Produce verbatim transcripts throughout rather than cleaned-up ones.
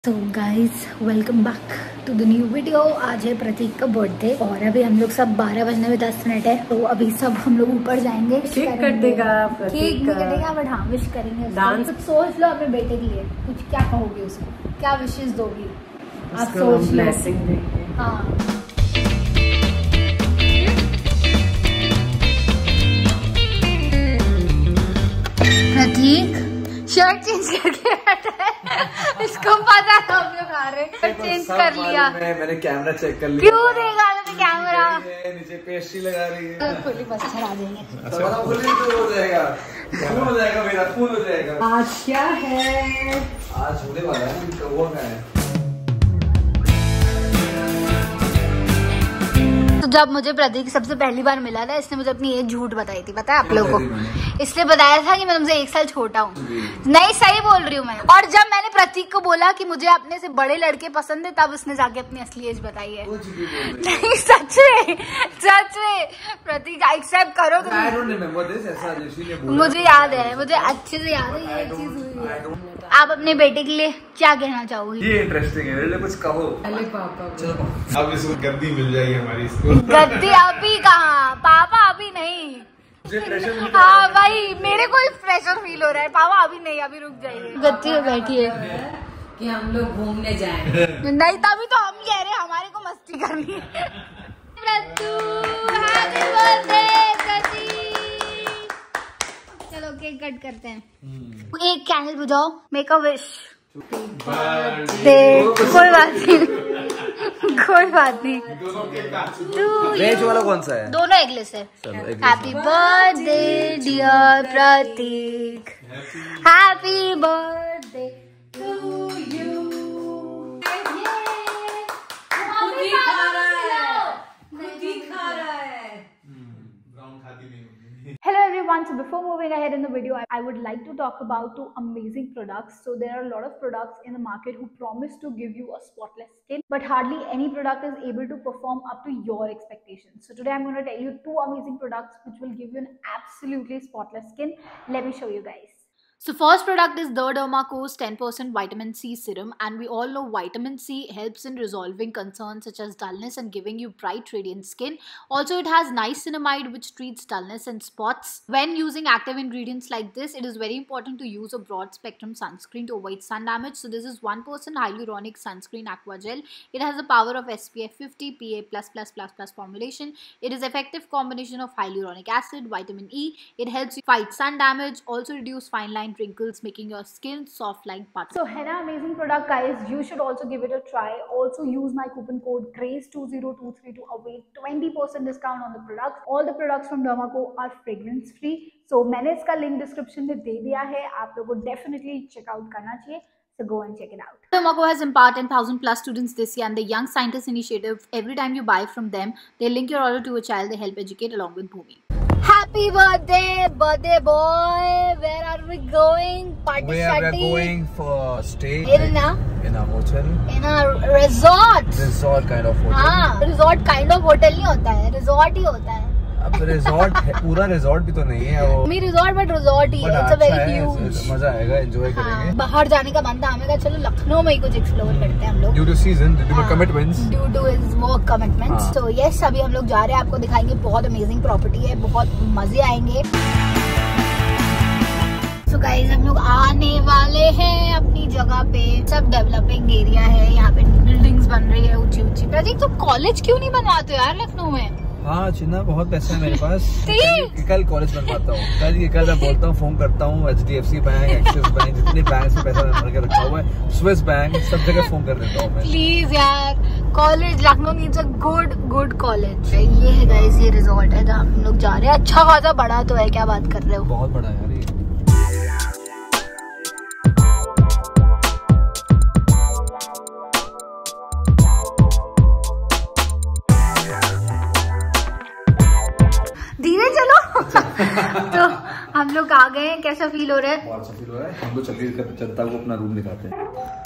तो guys welcome back to the new video. आज है प्रतीक का बर्थडे और अभी हम लोग सब बारह बजने में दस मिनट है, तो अभी सब हम लोग ऊपर जाएंगे। केक कट देगा, केक नहीं कटेगा बट हाँ विश करेंगे। कुछ सोच लो अपने बेटे के लिए, कुछ क्या कहोगे उसको, क्या विशेष दोगी आप सोच लो। हाँ प्रतीक शर्ट चेंज करके बैठा है, इसको पता था हम लोग आ रहे हैं, चेंज कर लिया। मैं, मैंने कैमरा चेक कर लिया। क्यों देगा मैंने कैमरा? नीचे पेस्ट्री लगा रही है। खुली बस चढ़ा देंगे। अच्छा खुली तो हो जाएगा, खून हो जाएगा मेरा, खून हो जाएगा। आज क्या है? आज होने वाला है कौवा का है। तो जब मुझे प्रतीक सबसे पहली बार मिला था, इसने मुझे अपनी एज झूठ बताई थी, पता है आप लोगों को। इसलिए बताया था कि मैं तुमसे एक साल छोटा हूँ। नहीं सही बोल रही हूँ मैं। और जब मैंने प्रतीक को बोला कि मुझे अपने से बड़े लड़के पसंद है, तब उसने जाके अपनी असली एज बताई है। नहीं सच में, सच में प्रतीक एक्सेप्ट करो तुम। मुझे याद है, मुझे अच्छे से याद है ये चीज हुई है। आप अपने बेटे के लिए क्या कहना चाहोगे? ये इंटरेस्टिंग है, ले कुछ कहो। पहले पापा चलो अब इसको गद्दी मिल जाएगी हमारी। इसको गद्दी अभी कहाँ, पापा अभी नहीं। प्रेशर हाँ भाई मेरे को प्रेशर फील हो रहा है। पापा अभी नहीं, अभी रुक जाइए। गद्दी में बैठी है कि हम लोग घूमने जाएं। नहीं तभी तो हम कह रहे हैं हमारे को मस्ती करनी है। Happy birthday. चलो केक कट करते हैं। एक कैंडल बुझाओ, मेक अ विश। कोई बात नहीं, कोई बात नहीं। वेज वाला कौन सा है? दोनों एगलेस है। Happy birthday dear Prateek, happy birthday to you. Hello everyone, so before moving ahead in the video, I would like to talk about two amazing products. So there are a lot of products in the market who promise to give you a spotless skin, but hardly any product is able to perform up to your expectations. So today I'm going to tell you two amazing products which will give you an absolutely spotless skin. Let me show you guys. So first product is the Dermaco's ten percent vitamin C serum, and we all know vitamin C helps in resolving concerns such as dullness and giving you bright radiant skin. Also it has niacinamide which treats dullness and spots. When using active ingredients like this, it is very important to use a broad spectrum sunscreen to avoid sun damage. So this is one percent hyaluronic sunscreen aqua gel. It has the power of S P F fifty P A plus plus plus plus formulation. It is effective combination of hyaluronic acid, vitamin E. It helps you fight sun damage, also reduce fine line wrinkles, making your skin soft like butter. So henna amazing product guys, you should also give it a try. Also use my coupon code grace two zero two three to await twenty percent discount on the products. All the products from Dermaco are fragrance free. So मैंने इसका link description में दे दिया है, आप लोगों को definitely check out करना चाहिए. So go and check it out. Dermaco has empowered ten thousand plus students this year, and the Young Scientist Initiative, every time you buy from them, they link your order to a child they help educate along with Bhumi. Happy birthday, birthday boy! Where are we going? Party We are going for stay in a in a hotel, in a resort. Resort kind of hotel. हाँ, resort kind of hotel नहीं होता है, resort ही होता है। अब resort है, पूरा resort भी तो नहीं है वो। मी रिजॉर्ट बट रिजॉर्ट ही है। It's a very huge. मजा आएगा, एंजॉय हाँ, करेंगे। बाहर जाने का मन था हमें, कहा चलो लखनऊ में ही कुछ एक्सप्लोर करते हैं हम लोग। Due to season, due to commitments. Due to his work commitments. So yes, अभी हम लोग जा रहे हैं, आपको दिखाएंगे। बहुत अमेजिंग प्रॉपर्टी है, बहुत मजे आएंगे। So guys, हम लोग आने वाले हैं अपनी जगह पे। सब डेवलपिंग एरिया है, यहाँ पे बिल्डिंग्स बन रही है ऊंची ऊंची। प्रतीक तुम कॉलेज क्यों नहीं बनवाते हो यार लखनऊ में? हाँ चिन्ना, बहुत पैसा है मेरे पास। कल कॉलेज बनवाता हूँ, कल ये कल मैं बोलता हूँ, फोन करता हूँ H D F C bank, Axis bank, जितने बैंक में पैसा भर के रखा हुआ है, स्विस बैंक, सब जगह फोन कर देता हूँ मैं। प्लीज यार, college Lucknow needs a good good college. ये है गाइस, ये रिजॉर्ट है जहाँ हम लोग जा रहे हैं। अच्छा खासा बड़ा तो है, क्या बात कर रहे हो? बहुत बड़ा है यार ये। धीरे चलो। तो हम लोग आ गए, कैसा फील हो रहा है? बहुत अच्छा फील हो रहा है। हम लोग चलिए जनता को अपना रूम दिखाते हैं।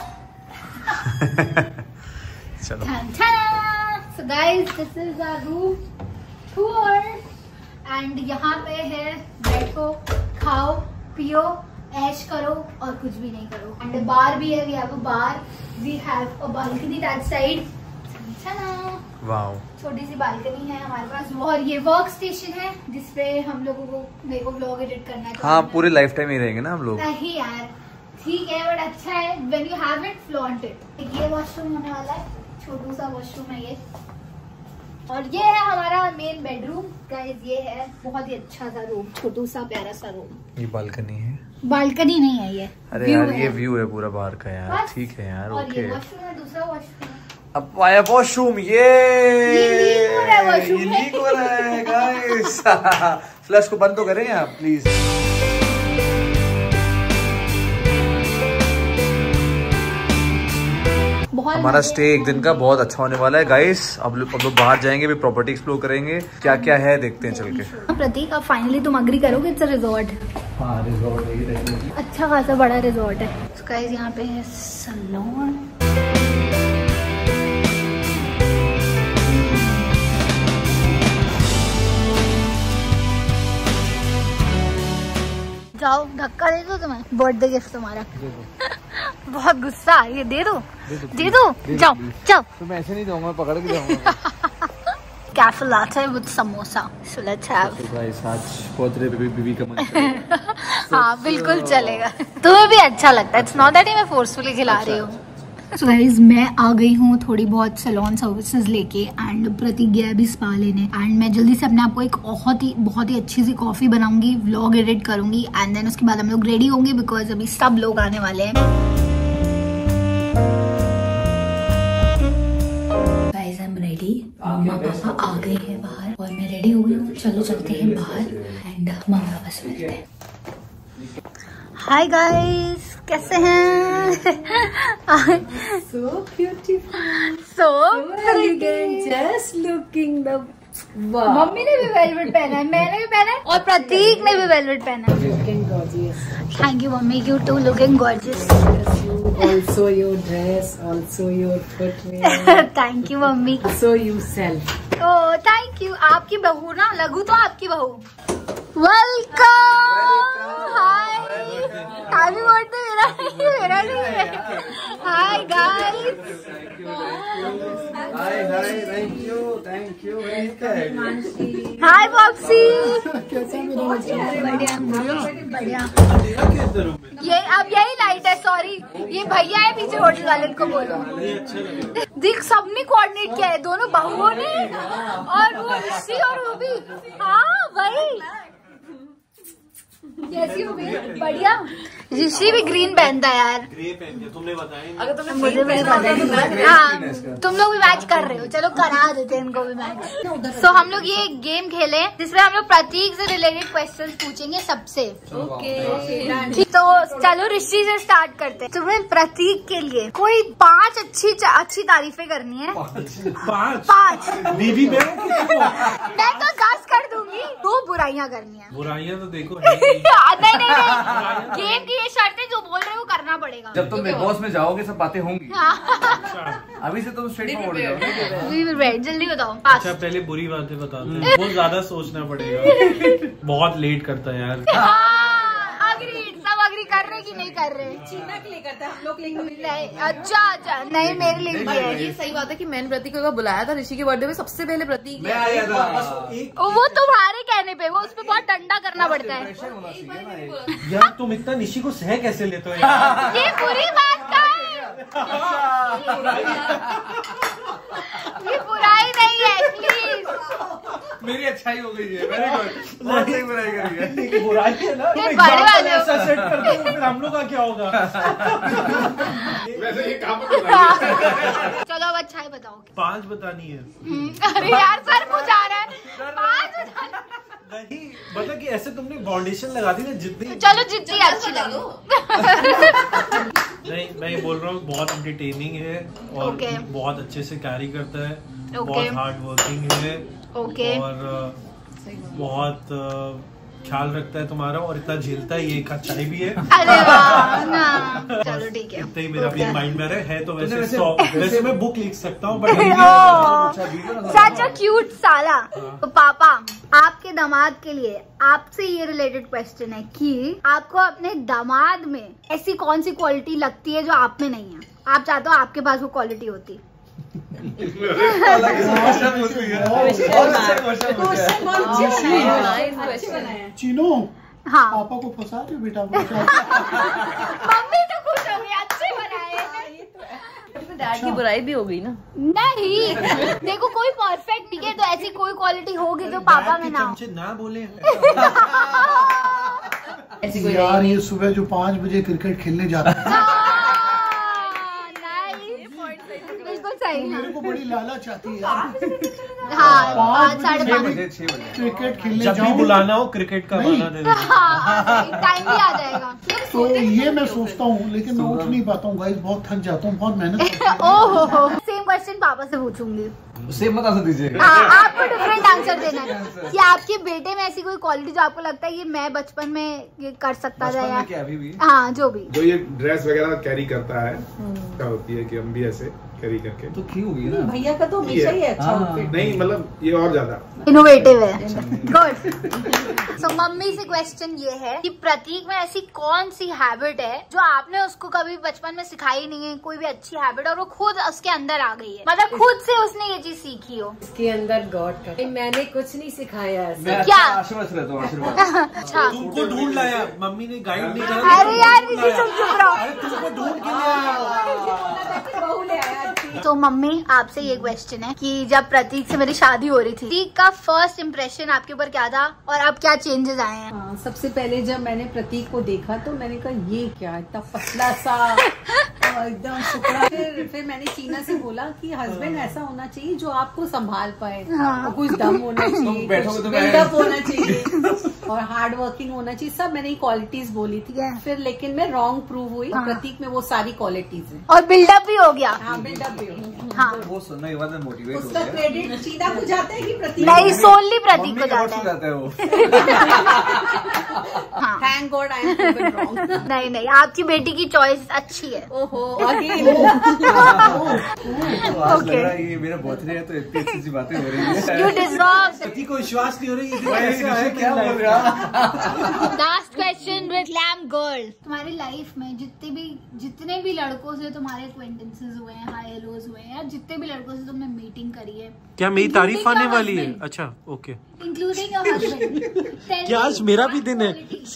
चलो। So guys, this is our room tour, and यहाँ पे है बैठो, खाओ, पियो, ऐश करो और कुछ भी नहीं करो। एंड बार भी है, we have a bar, we have a balcony that side. Wow, छोटी सी बालकनी है हमारे पास। और ये वर्क स्टेशन है जिसपे हम लोगों को मेरे को व्लॉग एडिट करना है। हाँ, पूरे लाइफ टाइम ही रहेंगे ना हम लोग। नहीं यार, ठीक है बट अच्छा है, when you have it flaunt it. ये वॉशरूम होने वाला है, छोटू सा वॉशरूम है ये। और ये है हमारा मेन बेडरूम गाइस। ये है बहुत ही अच्छा सा रूम, छोटू सा प्यारा सा रूम। ये बालकनी है? बालकनी नहीं है ये, अरे यार ये व्यू है पूरा बाहर का यार। ठीक है यार, और ओके। ये वॉशरूम है, दूसरा वॉशरूम है। अब आया वॉशरूम। ये ये लीक हो रहा है वॉशरूम ये में। लीक हो रहा है गाइस। फ्लश को बंद तो करें आप प्लीज। हमारा स्टे एक दिन का बहुत अच्छा होने वाला है गाइस। अब लोग अब लोग बाहर जाएंगे, भी प्रॉपर्टी एक्सप्लोर करेंगे, क्या क्या है देखते हैं चल के। प्रतीक, अब फाइनली तुम अग्री करोगे, इट्स अ रिजॉर्ट। हाँ, रिजॉर्ट है, अच्छा खासा बड़ा रिजॉर्ट है गाइस। यहाँ पे है सैलून। जाओ, धक्का दे दो तुम्हें, बर्थडे गिफ्ट तुम्हारा। बहुत गुस्सा आ रही है, दे दो दे दो, जाओ जाओ। तो मैं ऐसे नहीं दूंगा, मैं पकड़ के जाऊंगा। Cafe latte with samosa, so let's have. Guys आज बर्थडे पे बीवी का मन कर रहा है। हाँ बिल्कुल चलेगा, तुम्हें भी अच्छा लगता है। इट्स नॉट दैट मैं फोर्सफुली खिला रही हूँ। सो गाइस, मैं आ गई हूँ थोड़ी बहुत सैलून सर्विसेज लेके, एंड प्रतीक गया भी स्पा लेने। एंड मैं जल्दी से अपने आप को एक बहुत ही बहुत ही अच्छी सी कॉफी बनाऊंगी, व्लॉग एडिट करूंगी, एंड देन उसके बाद हम लोग रेडी होंगे बिकॉज अभी सब लोग आने वाले हैं। गाइस आई एम रेडी, मम्मा पापा आ गए हैं बाहर और मैं रेडी हो गई हूँ। चलो चलते हैं बाहर एंड मम्मा पापा से मिलते हैं। हाय गाइस, कैसे हैं? So beautiful, so elegant, just looking the wow. मम्मी ने भी वेलवेट पहना है, मैंने भी पहना है और प्रतीक ने भी वेलवेट पहना है। Looking gorgeous. थैंक यू मम्मी, you too looking gorgeous. Also your dress, also your footwear, thank you मम्मी। also yourself. Oh thank you. आपकी बहू ना, लगू तो आपकी बहू। Welcome, hi, happy birthday. मेरा नहीं, मेरा नहीं है। Hi guys, hi hi, thank you thank you. Hi बॉक्सी। बढ़िया बढ़िया। ये अब यही लाइट है, सॉरी ये भैया है पीछे होटल वाले, को बोलो। देख सबने कोऑर्डिनेट किया है, दोनों बहुओं ने और वो ऋषि और वो भी। हाँ वही कैसी हो गई? बढ़िया। ऋषि भी ग्रीन पहनता है यार। ग्रे पहन के तुमने बताया। अगर तुमने मुझे भी पता। हाँ तुम लोग भी मैच कर रहे हो, चलो करा देते हैं इनको भी मैच। सो हम लोग ये गेम खेले जिसमें हम लोग प्रतीक से रिलेटेड क्वेश्चंस पूछेंगे सबसे। ओके, तो चलो ऋषि से स्टार्ट करते हैं। तुम्हें प्रतीक के लिए कोई पांच अच्छी अच्छी तारीफें करनी है। पाँच पांच बीवी में हो किसी को? मैं तो दस कर दूंगी, दो बुराइयां करनी है। बुराइयां तो देखो नहीं नहीं नहीं, गेम की ये शर्त है, जो बोल रहे हो करना पड़ेगा। जब तुम बिग बॉस में जाओगे सब बातें होंगी। अभी से तुम स्ट्रेट फॉरवर्ड जाओ। जल्दी बताओ। अच्छा पहले बुरी बातें बताते हैं, बहुत ज्यादा सोचना पड़ेगा, बहुत लेट करता है यार। अग्रीड, सब अग्री कर रहे कि नहीं कर रहे? चीना के लिए करता है, हम लोग के लिए नहीं, अच्छा अच्छा, नहीं मेरे लिए भी है। ये सही बात है कि मैंने प्रतीक को बुलाया था ऋषि के बर्थडे में, सबसे पहले प्रतीक मैं आया था। वो तुम्हारे कहने पे, वो उस पे बहुत डंडा करना पड़ता है। यार तुम इतना निशी को सह कैसे लेते हो यार? ये बुरी बात का है, ये बुराई नहीं है, प्लीज। मेरी अच्छाई हो गई है, वेरी गुड। बहुत सही बुराई करी है। बुराई है ना, ये बड़े वाले हो। ऐसा सेट कर दो, फिर हम लोग का क्या होगा? वैसे ये काम चलो अब अच्छाई बताओ। पांच बतानी है। अरे यार सर पूछा रहा है, पाँच बताना। नहीं मतलब कि ऐसे तुमने फाउंडेशन लगा दी ना जितनी। चलो जितनी अच्छी लगी। नहीं मैं ये बोल रहा हूँ बहुत एंटरटेनिंग है और Okay. बहुत अच्छे से कैरी करता है, Okay. बहुत हार्ड वर्किंग है ओके और बहुत ख्याल रखता है तुम्हारा और इतना झेलता है, ये एक चाय भी है। अरे वाह ना, चलो ठीक है। इतना ही मेरा भी माइंड में है तो वैसे वैसे, वैसे मैं बुक लिख सकता हूँ बट सच अ क्यूट साला। तो पापा आपके दामाद के लिए आपसे ये रिलेटेड क्वेश्चन है कि आपको अपने दामाद में ऐसी कौन सी क्वालिटी लगती है जो आप में नहीं है, आप चाहते हो आपके पास वो क्वालिटी होती? चीनो हाँ पापा को फंसा दो बेटा। मम्मी तो खुश हो गई, अच्छे बनाए। डैड की बुराई भी हो गई ना। नहीं देखो कोई परफेक्ट नहीं है, तो ऐसी कोई क्वालिटी होगी जो पापा में ना हो। ना बोले ऐसी कोई यार ये सुबह जो पाँच बजे क्रिकेट खेलने जाता है बिल्कुल सही। मेरे को बड़ी लालच आती है हाँ पाँच साढ़े बजे पाँच बजे छह बजे क्रिकेट खेलने जब भी जाऊँ बुलाना हो क्रिकेट का नहीं। बहाना दे देना। हाँ टाइम भी आ जाएगा। तो ये मैं सोचता हूँ लेकिन मैं उठ नहीं पाता हूँ गाइस, बहुत थक जाता हूँ, बहुत मेहनत करता हूँ। ओहो सेम क्वेश्चन पापा से पूछूंगी। सेम मत आंसर दीजिएगा। हाँ आपको डिफरेंट आंसर देना है कि आपके बेटे में ऐसी कोई क्वालिटी जो आपको लगता है ये मैं बचपन में ये कर सकता था बचपन या में क्या अभी भी? हाँ जो भी। जो ये ड्रेस वगैरह कैरी करता है क्या होती है कि हम भी ऐसे कैरी करके तो क्यों होगी ना भैया का तो हमेशा ही अच्छा आउटफिट। नहीं मतलब ये और ज्यादा इनोवेटिव है। गुड। सो मम्मी से क्वेश्चन ये है कि प्रतीक में ऐसी कौन सी हैबिट है जो आपने उसको कभी बचपन में सिखाई नहीं है, कोई भी अच्छी हैबिट, और वो खुद उसके अंदर आ गई है, मतलब खुद से उसने ये चीज सीखी हो? इसके अंदर गॉड का मैंने कुछ नहीं सिखाया है। मैं क्या? आशीर्वाद से रहता हूँ, आशीर्वाद। अच्छा तुमको ढूंढ लाया, मम्मी ने गाइड नहीं करा। अरे यार ऋषि चुप चुप रहो। अरे तुमको ढूंढ के ले आया। तो मम्मी आपसे ये क्वेश्चन है कि जब प्रतीक से मेरी शादी हो रही थी, प्रतीक का फर्स्ट इम्प्रेशन आपके ऊपर क्या था और अब क्या चेंजेस आए हैं? हाँ, सबसे पहले जब मैंने प्रतीक को देखा तो मैंने कहा ये क्या इतना पतला सा और एकदम सुकड़ा। फिर फिर मैंने चीना से बोला कि हस्बैंड ऐसा होना चाहिए जो आपको संभाल पाए, हाँ। और कुछ दम होना चाहिए, बैठोगे तो कुछ बिल्डअप होना चाहिए और हार्ड वर्किंग होना चाहिए। सब मैंने क्वालिटीज बोली थी। Yeah. फिर लेकिन मैं रॉन्ग प्रूव हुई। हाँ। प्रतीक में वो सारी क्वालिटीज है। और बिल्डअप भी हो गया। हाँ बिल्डअप भी हो गया। हाँ वो सुनने के बाद मैं मोटिवेट हो उसका गया। क्रेडिट चीना को जाता है कि प्रतीक? नहीं सोनली प्रतीक मम्मी को के जाता होठ है। जाता है वो। हाँ thank God I am proven wrong. नहीं नहीं आपकी बेटी की चॉइस अच्छी है। ओहो अगेन। तो आज लग रहा है ये मेरा बर्थडे है तो इतनी अच्छी अच्छी बातें हो रही है। You deserve. पति को विश्वास नहीं हो रही है। भाई, ऋषि क्या बोल रहा? Last question with glam girl. तुम्हारी लाइफ में जितने भी जितने भी लड़कों से तुम्हारे एक्वेंटेंसेस हुए हैं, हाई हेलोज हुए हैं, या जितने भी लड़कों से तुमने मीटिंग करी है, क्या मेरी तारीफ Including आने your वाली है? husband. अच्छा ओके। इंक्लूडिंग योर हस्बैंड, क्या आज मेरा भी दिन है?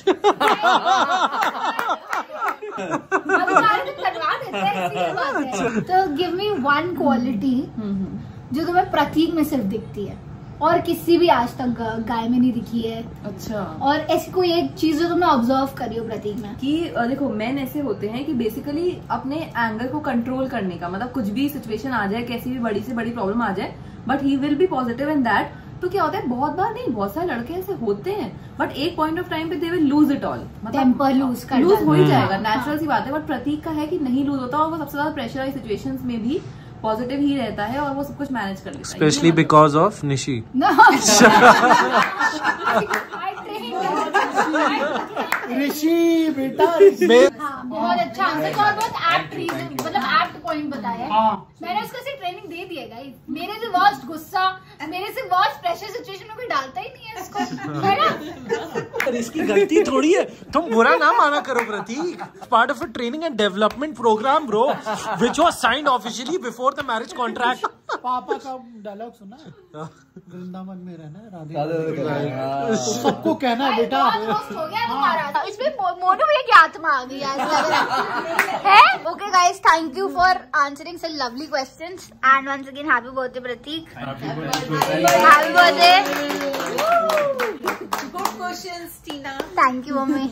तो गिव मी वन क्वालिटी जो तुम्हें प्रतीक में सिर्फ दिखती है और किसी भी आज तक गाय में नहीं दिखी है। अच्छा और ऐसी कोई एक चीज जो तुमने ऑब्जर्व करी हो प्रतीक में? कि अ, देखो मेन ऐसे होते हैं कि बेसिकली अपने एंगर को कंट्रोल करने का, मतलब कुछ भी सिचुएशन आ जाए, कैसी भी बड़ी से बड़ी प्रॉब्लम आ जाए, but he will be positive in that. तो क्या होता है, बहुत बार नहीं, बहुत सारे लड़के ऐसे होते हैं बट एक पॉइंट ऑफ टाइम पे they will lose it all, temper lose कर लूज हो ही जाएगा, हाँ, नेचुरल सी बात है। बट प्रतीक का है कि नहीं लूज होता और वो सबसे ज्यादा प्रेशराइज सिचुएशंस में भी पॉजिटिव ही रहता है और वो सब कुछ मैनेज कर लेता है। Specially because of Nishi. Rishi बेटा हाँ, बहुत अच्छा आंसर और बहुत एप्ट रीजन, मतलब एप्ट पॉइंट बताया है। मैंने उसको सिर्फ ट्रेनिंग दे दी है गाइस। मेरे से वर्स्ट गुस्सा, मेरे से वर्स्ट प्रेशर सिचुएशन में कोई डालता ही नहीं है इसको, है ना? इसकी गलती थोड़ी है, तुम बुरा ना माना करो Prateek. Part of a training and development program bro, which was signed officially before the marriage contract. पापा का डायलॉग सुना है? वृंदावन में रहना है, राधे राधे राधे। राधे। तो सबको कहना है बेटा। बहुत रोस्ट हो गया तुम्हारा। इसमें मो- मोनू भैया की आत्मा आ गई आज लग रहा है। Okay guys, thank you for answering such lovely questions and once again happy birthday Prateek. Happy birthday. Good questions Tina. Thank you मम्मी।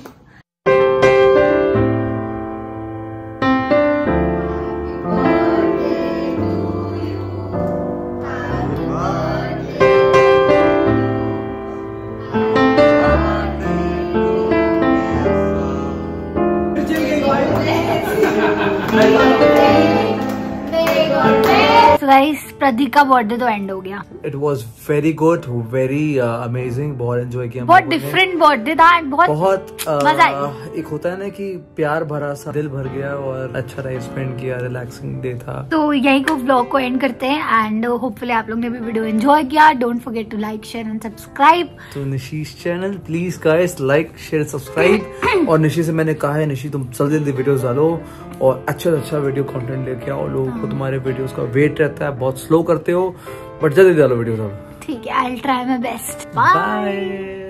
So गाइस प्रतीक का बर्थडे तो एंड हो गया। It was very good, very amazing, बहुत enjoy किया, बहुत different birthday था, बहुत बहुत uh, मजा आया। एक होता है ना कि प्यार भरा सा, दिल भर गया और अच्छा रहा, स्पेंड किया, रिलैक्सिंग डे था। तो यही को व्लॉग को एंड करते हैं एंड होपफुली आप लोग ने भी वीडियो एंजॉय किया। Don't forget to like share and subscribe to Nishish channel, please guys like share subscribe. और निशी से मैंने कहा है, निशी तुम जल्दी जल्दी वीडियोस डालो और अच्छा अच्छा वीडियो कंटेंट लेके आओ, लोगों को तुम्हारे वीडियोस का वेट रहता है, बहुत स्लो करते हो, बट जल्दी डालो वीडियोस अब। ठीक है, I will try my best. Bye.